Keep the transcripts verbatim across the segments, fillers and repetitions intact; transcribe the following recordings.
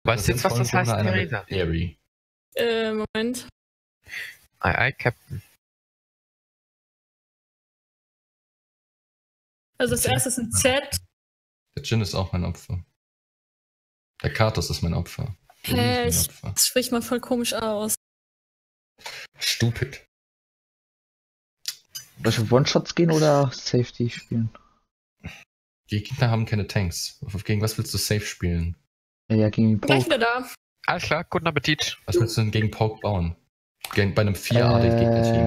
Weißt du jetzt, was das heißt, Theresa? Theory. Äh, Moment. Ei, ei, Captain. Also das erste ist ein Z. Der Jin ist auch mein Opfer. Der Katos ist mein Opfer. Der Lee Hä, ist mein ich, Opfer. das spricht man voll komisch aus. Stupid. Soll ich auf One-Shots gehen oder Safety spielen? Die Gegner haben keine Tanks. Gegen was willst du safe spielen? Ja, ja gegen den Gleich Poke. wieder da. Alles klar, guten Appetit. Was willst du denn gegen Poke bauen? Gegen, bei einem vier A D-Gegner-Team.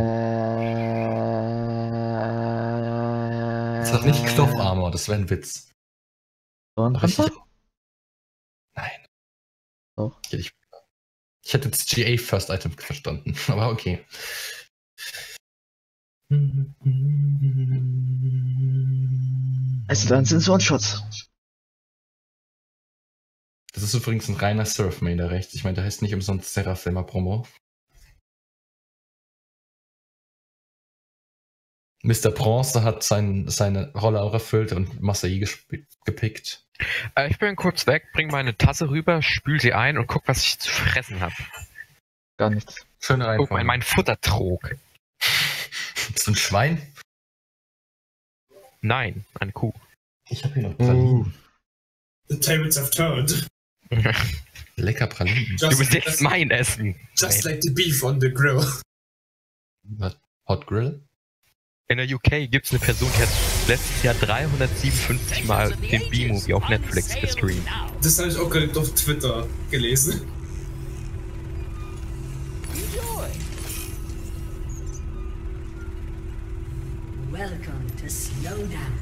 Äh, Das hat nicht Knopfarmor, das wäre ein Witz. Dornrampe? Richtig. Nein. Doch. Ich, ich, ich hätte jetzt G A First Item verstanden, aber okay. Also dann sind es One-Shots. Das ist übrigens ein reiner Surf-Main da rechts. Ich meine, der heißt nicht umsonst Seraphima Promo. Mister Bronze hat sein, seine Rolle auch erfüllt und Masai gepickt. Äh, ich bin kurz weg, bring meine Tasse rüber, spül sie ein und guck, was ich zu fressen habe. Gar nichts. Schöne Guck Reihenfolge. mal in meinen Futtertrog. Ist ein Schwein? Nein, eine Kuh. Ich habe hier noch Pralinen. The tables have turned. Lecker Pralinen. Du bist jetzt mein Essen. Just like the beef on the grill. Was? Hot Grill? In der U K gibt es eine Person, die hat letztes Jahr dreihundertsiebenundfünfzig Mal den B-Movie auf Netflix gestreamt. Das habe ich auch gerade auf Twitter gelesen. Welcome to Slowdown.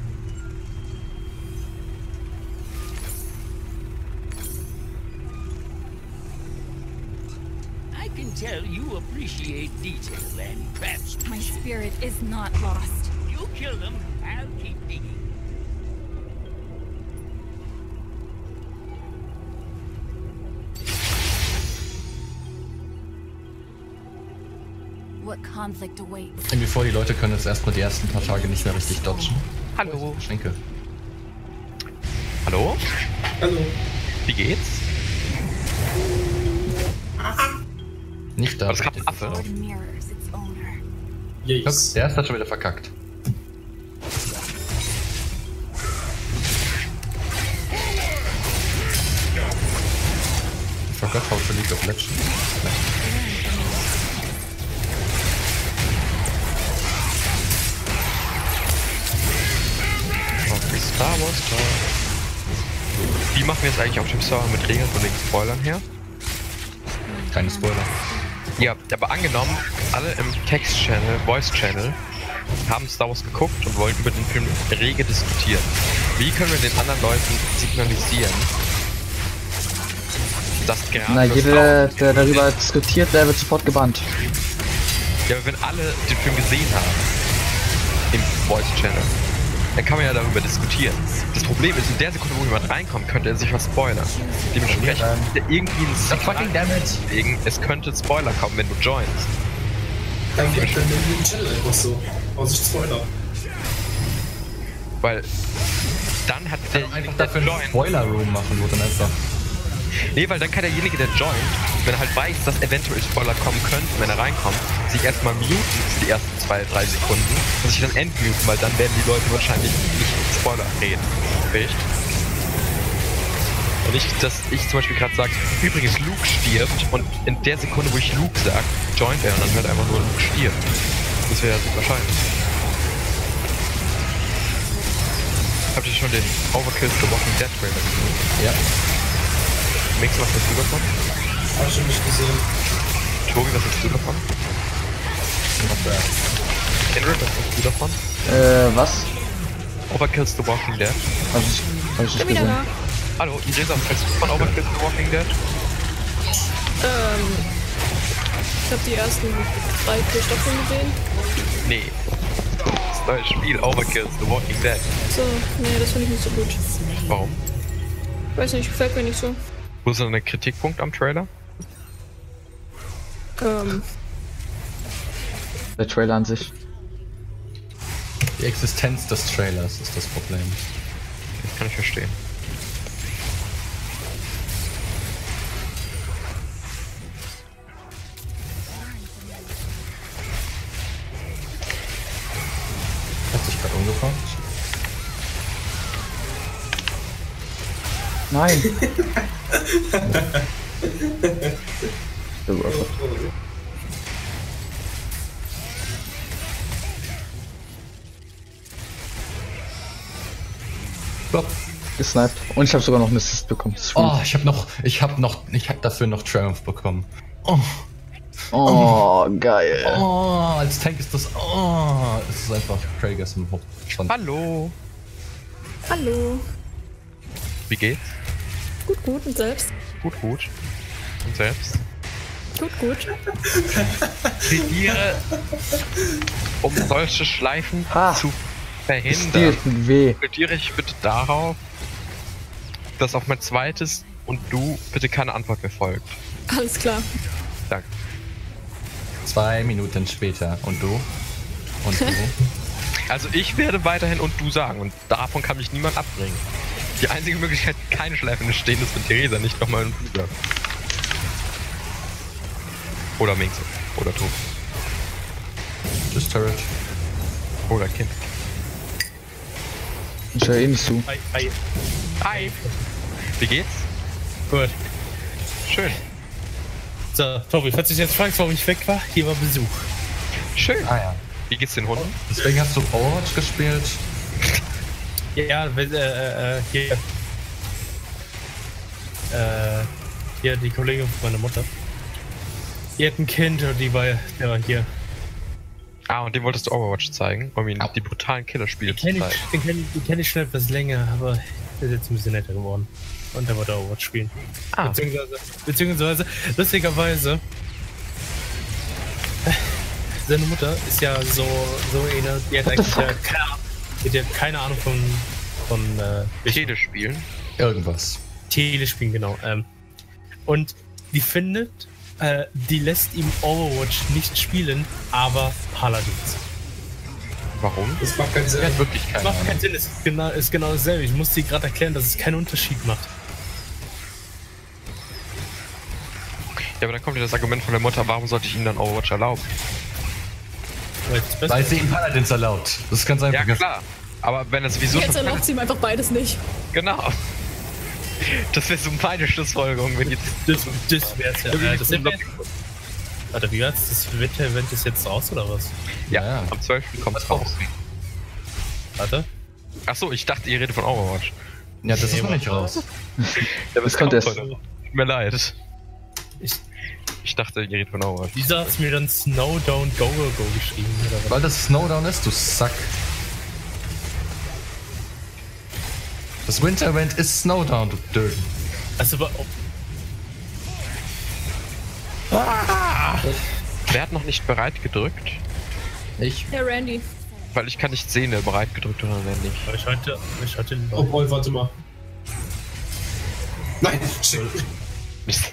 I can tell you appreciate detail and craftsmanship. My spirit is not lost. You kill them, I'll keep digging. What conflict awaits? Irgendwie vor, die Leute können jetzt erstmal die ersten paar Tage nicht mehr richtig dodgen. Hallo. Schenke. Hallo? Hallo. Wie geht's? Nicht da. Das gab einen Affe. Sword mirrors its owner. Guck, Yes. der erste hat schon wieder verkackt. I forgot how to League of Legends. Okay, Star Wars Star. Wie machen wir es eigentlich auf dem Server mit Regeln von den Spoilern her? Keine Spoiler. Ja, aber angenommen, alle im Text-Channel, Voice-Channel haben Star Wars geguckt und wollten über den Film rege diskutieren. Wie können wir den anderen Leuten signalisieren, dass gerade... Na, für jeder, Star der darüber diskutiert, der wird sofort gebannt. Ja, aber wenn alle den Film gesehen haben, im Voice-Channel, dann kann man ja darüber diskutieren. Das Problem ist, in der Sekunde, wo jemand reinkommt, könnte er sich was spoilern. Dementsprechend ist der irgendwie ein Signal deswegen, es könnte Spoiler kommen, wenn du joinst. Dann geht dann den Channel einfach so. Aus sich Spoiler. Weil dann hat der Einfach der dafür einen joint. Spoiler Room machen, wo dann einfach. Nee, weil dann kann derjenige, der joint, wenn er halt weiß, dass eventuell Spoiler kommen könnten, wenn er reinkommt, sich erstmal muten für die ersten zwei, drei Sekunden und sich dann entmuten, weil dann werden die Leute wahrscheinlich nicht Spoiler reden. Richtig? Und nicht, dass ich zum Beispiel gerade sage, übrigens Luke stirbt und in der Sekunde, wo ich Luke sage, joint er und dann hört einfach nur Luke stirbt. Das wäre ja super scheiße. Habt ihr schon den Overkill The Walking Dead Trailer gesehen? Ja. Mix, was hast du davon? Hab ich schon nicht gesehen. Tobi, was hast du davon? Henry, was hast du davon? Äh, was? Overkill's The Walking Dead. Hab ich, hab ich Ich bin nicht wieder gesehen. da. Hallo, Idrisa, was hältst du von Overkill's The Walking Dead? Ähm, ich habe die ersten drei, vier Staffeln gesehen. Nee. Das neue Spiel Overkill's The Walking Dead. So, nee, das finde ich nicht so gut. Warum? Ich weiß nicht, gefällt mir nicht so. Wo ist denn der Kritikpunkt am Trailer? Ähm, Der Trailer an sich. Die Existenz des Trailers ist das Problem. Das kann ich verstehen. kommt. Nein. Bob. Gesniped. Und ich habe sogar noch einen Assist bekommen. Oh, ich habe noch, ich habe noch, ich habe dafür noch Triumph bekommen. Oh, Oh, geil. oh, als Tank ist das, oh, es ist einfach Kragas im Hochstand. Hallo. Hallo. Wie geht's? Gut, gut. Und selbst? Gut, gut. Und selbst? Gut, gut. Plädiere, um solche Schleifen Ha. zu Das verhindern. dealt mit weh. Plädiere ich bitte darauf, dass auf mein zweites und du bitte keine Antwort mehr folgt. Alles klar. Danke. Zwei Minuten später. Und du? Und du? Also ich werde weiterhin und du sagen und davon kann mich niemand abbringen. Die einzige Möglichkeit, keine Schleifen entstehen, ist, wenn Theresa nicht nochmal im Flug bleibt. Oder Minxe. Oder Tobi. Tschüss, Turret. Oder Kind. Ich höre eh nicht zu. Hi, hi. Hi! Wie geht's? Gut. Schön. So, Tobi, falls du dich jetzt fragst, warum ich weg war, hier war Besuch. Schön. Ah ja. Wie geht's den Hunden? Deswegen hast du Overwatch gespielt. Ja, äh, äh, hier. Äh, hier die Kollegin von meiner Mutter. Die hat ein Kind und die war, der war hier. Ah, und dem wolltest du Overwatch zeigen, um ihm die brutalen Killerspiele zu Kenn ich, zeigen. den kenne ich, kenn ich schon etwas länger, aber der ist jetzt ein bisschen netter geworden. Und der wollte Overwatch spielen. Ah. Beziehungsweise, beziehungsweise, lustigerweise, seine Mutter ist ja so, so eine, die hat What the eigentlich ja fuck? keine Ahnung, die hat keine Ahnung von, von, äh, Telespielen. Irgendwas. Telespielen, genau. Ähm, und die findet, äh, die lässt ihm Overwatch nicht spielen, aber Paladins. Warum? Das macht keinen Er Sinn. hat wirklich keine Macht Ahnung. keinen Sinn, ist genau, ist genau dasselbe. Ich musste dir gerade erklären, dass es keinen Unterschied macht. Ja, aber dann kommt ja das Argument von der Mutter, warum sollte ich ihm dann Overwatch erlauben? Weil es besser Weil ist. sie ihm Paladins erlaubt. Das ist ganz einfach. Ja, klar. Aber wenn es sowieso Jetzt schon... erlaubt sie ihm einfach beides nicht. Genau. Das wäre so meine Schlussfolgerung, wenn jetzt... Das, das wär's ja. Äh, das Event, warte, wie war's? Das Wetter-Event ist jetzt raus oder was? Ja, Ja. am zwölften kommt's raus. Warte. Achso, ich dachte, ihr redet von Overwatch. Ja, das ist noch nicht raus. Ja, Das kommt erst. heute. Tut mir leid. Ich, Ich dachte, ihr redet von Overwatch. Wieso hast du mir dann Snow Don't Go Go Go geschrieben? Oder was? Weil das Snowdown ist, du Sack. Das Winter Event ist Snowdown, du Döden. Also, aber, oh, Wer hat noch nicht bereit gedrückt? Ich. Herr Randy. Weil ich kann nicht sehen, wer bereit gedrückt hat oder wer nicht. hab ich heute, hab ich heute Oh boy, warte mal. Nein, shit. Mist.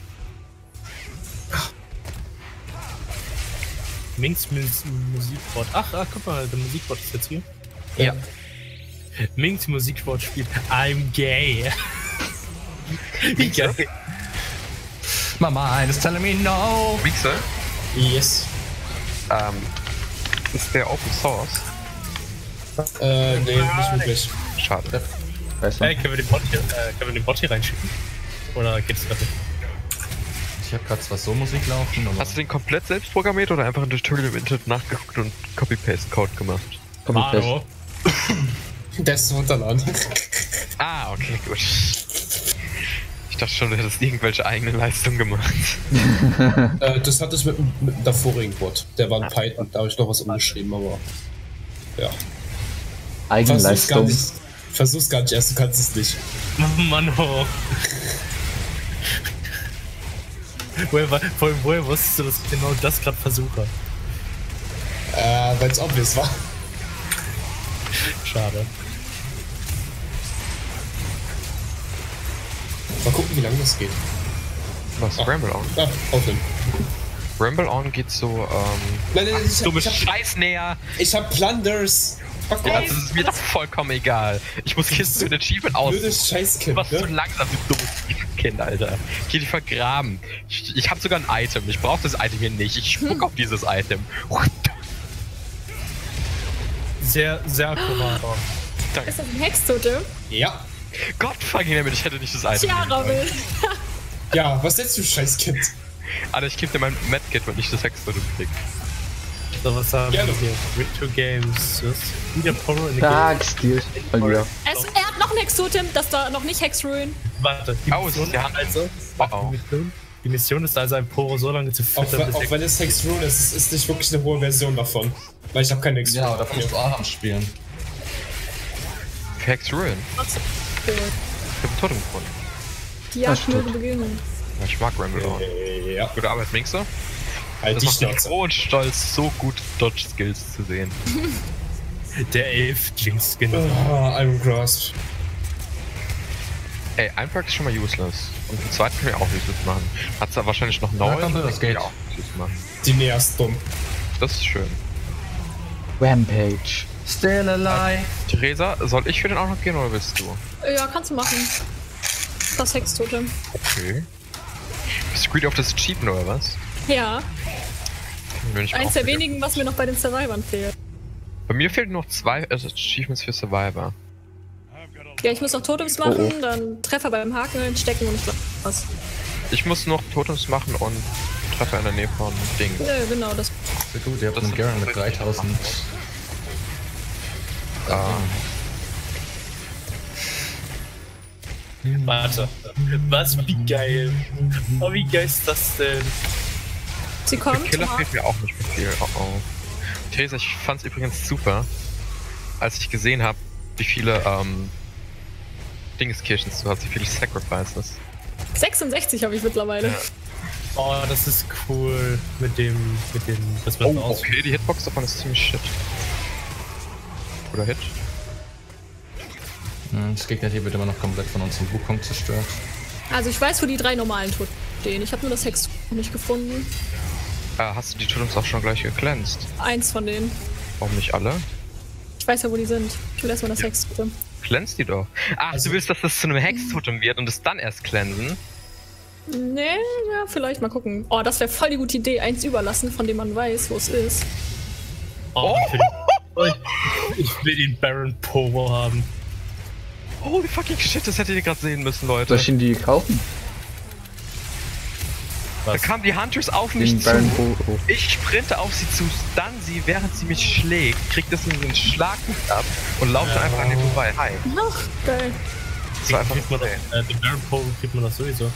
Minks Mus Musikbot. Ach, ach, guck mal, der Musikbot ist jetzt hier. Ja. Minks Musikbot spielt I'm gay. Wie geil. My mind is telling me no. Wichser, Yes. ähm, ist der Open Source? Äh, nee, nicht wirklich. Schade. Weißt du? Hey, können wir den Bot hier, äh, können wir den Bot hier reinschicken? Oder geht's gerade nicht? Ich hab grad zwar so Musik laufen, aber Hast du den komplett selbst programmiert oder einfach ein Tutorial im Internet nachgeguckt und Copy-Paste-Code gemacht? Copy-Paste. Hallo? Das ist runterladen. Ah, okay, gut. Ich dachte schon, du hättest irgendwelche eigenen Leistungen gemacht. äh, das hatte ich mit, mit einem davorigen Bot. Der war ein Python, da habe ich noch was umgeschrieben, aber. Ja. Versuch's gar Eigenleistung. nicht. Versuch's gar nicht erst, du kannst es nicht. Mann, oh. woher, war- vor allem, woher wusstest du, dass ich genau das gerade versuche? Äh, weil's obvious war. Schade. Mal gucken, wie lange das geht. Was? Ah. Ramble On? Ja, aufnehmen. Ramble On geht so, ähm... Nein, nein, nein, ich, Du hab, bist ich, hab, Scheißnäher! ich hab Plunders. Fuck Ja, off. das ist mir doch vollkommen egal. Ich muss Kisten für den Achievement aus. Blödes Scheißkind, Was zu ne? langsam, du dummes Kind, Alter. Ich geh dich vergraben. Ich, ich hab sogar ein Item. Ich brauche das Item hier nicht. Ich spuck auf dieses Item. sehr, sehr akkurat. Ist das ein Hextotem? Ja. Gott fucking damit, ich hätte nicht das Item. Chiara will. Ja, was setzt du Scheiß-Kind? Alter, ich geb dir mein Medkit und nicht das Hextotem krieg. So, was haben Ja, wir hier? Retro Games. Was? Wieder Poro in the Dark Steel. Mal wieder. Es, er hat noch ein Hextotem, das da noch nicht Hexruin. Warte, die Oh, es ist Mission, die Hand. also, Oh, oh. die Mission- die Mission ist also ein Poro so lange zu Auch, füttern, wenn- auch bis wenn es Hex Rune ist, es ist nicht wirklich eine hohe Version davon. Weil ich habe keine Hex Rune. Ja, dafür musst du Aham spielen. Für Hex Ruin. Trotzdem. Ich hab einen Totem gefunden. Die Jagd möge beginnen. Ja, ich mag Ramble Dawn. Äh, ja, Gute Arbeit, Minkse. halt Das die macht mich Schnauze. froh und stolz, so gut Dodge-Skills zu sehen. der Elf Jinx, genau. Ah, Iron Grasp. Ey, ein Perk ist schon mal useless. Und den zweiten können wir auch useless machen. Hat's da wahrscheinlich noch neun? komm, das geht. Ja, auch useless machen. Die Nea ist dumm. Das ist schön. Rampage. Still alive. Theresa, soll ich für den auch noch gehen oder willst du? Ja, kannst du machen. Das Hextotem. Okay. Bist du greedy auf das Cheapen oder was? Ja, Bin ich eins auch der wieder. wenigen, was mir noch bei den Survivern fehlt. Bei mir fehlen noch zwei äh, Achievements für Survivor. Ja, ich muss noch Totems machen, dann Treffer beim Haken entstecken und ich glaube was. Ich muss noch Totems machen und Treffer in der Nähe von Ding. Nö, genau, das. Sehr gut, ihr habt Das einen ist- Garen mit dreitausend. Ah. Warte. Was? Wie geil. Oh, wie geil ist das denn? Sie Für kommt. Killer Mark. fehlt mir auch nicht mehr viel. Oh oh. Theresa, ich fand's übrigens super, als ich gesehen habe, wie viele ähm, Dingeskirchens du hast, wie viele Sacrifices. sechsundsechzig habe ich mittlerweile. Oh, das ist cool. Mit dem, mit dem, das Oh, wird aus. okay, die Hitbox davon ist ziemlich shit. Oder Hit? Hm, Das Gegner hier wird immer noch komplett von unserem Wukong zerstört. Also ich weiß, wo die drei normalen Toten stehen. Ich habe nur das Hex noch nicht gefunden. Äh, hast du die Totems auch schon gleich gecleansed? Eins von denen. Warum nicht alle? Ich weiß ja, wo die sind. Ich will erstmal das Hex-Totem. Cleanse die doch. Ach, Also- du willst, dass das zu einem Hextotem wird und es dann erst cleansen? Nee, ja, vielleicht mal gucken. Oh, das wäre voll die gute Idee. Eins überlassen, von dem man weiß, wo es ist. Oh, ich, will, oh, ich, ich will den Baron Poro haben. Holy fucking shit, das hättet ihr gerade sehen müssen, Leute. Soll ich ihn die kaufen? Da Was? kamen die Hunters auf Den mich zu. Baron Poro. Ich sprinte auf sie zu, stun sie, während sie mich schlägt, kriegt das in den Schlag nicht ab und laufe dann einfach an ihr vorbei. Hi. Ach, geil. Das war einfach Kriegt man doch, insane. äh, den Baron Poro kriegt man doch sowieso.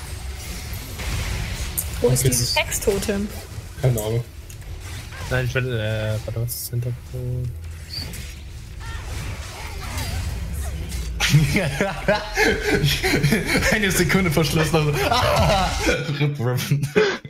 Wo ist jetzt dieses ist- Hex-Totem? Keine Ahnung. Nein, ich will, äh, warte, was ist Hintergrund? Eine Sekunde Verschluss noch so. Ah! Rip, rip.